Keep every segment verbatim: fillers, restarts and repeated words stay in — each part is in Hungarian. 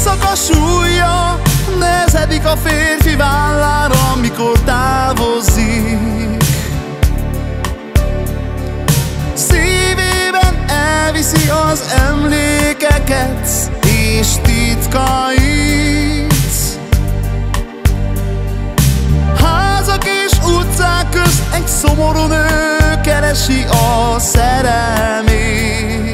éjszaka súlya nehezedik a férfi vállára, mikor távozik. Szívében elviszi az emlékeket és titkait. Házak és utcák közt egy szomorú nő keresi a szerelmét.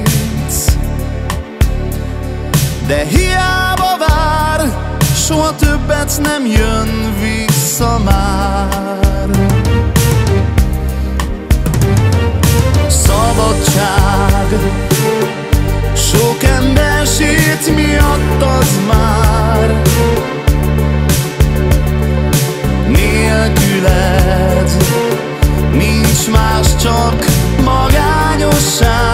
De hiába vár, soha többet nem jön vissza már. Szabadság, sok ember sét miattad már. Nélküled nincs más, csak magányosság.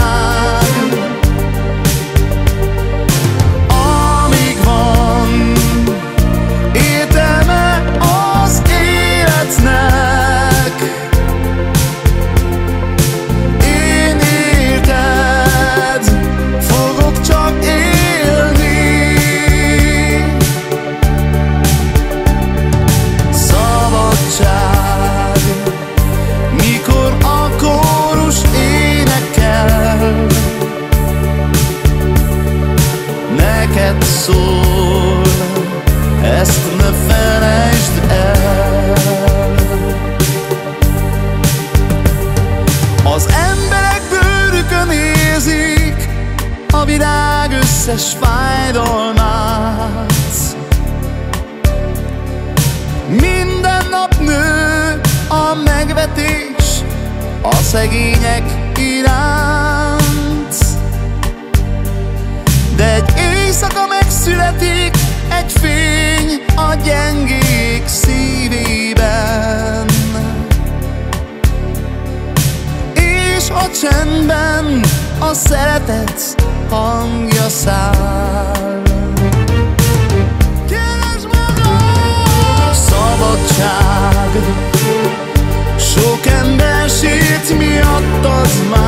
Amíg van értelme az életnek, én érted fogok csak élni. Szabadság, mikor a kórus énekel, neked szól, ezt ne felejtsd el. Az emberek bőrükön érzik a világ összes fájdalmát. Minden nap nő a megvetés a szegények iránt. De egy éjszaka megszületik egy fény a gyengék szívében, és a csendben a szeretet hangja száll. Keresd magad! Szabadság, sok ember sét miattad már.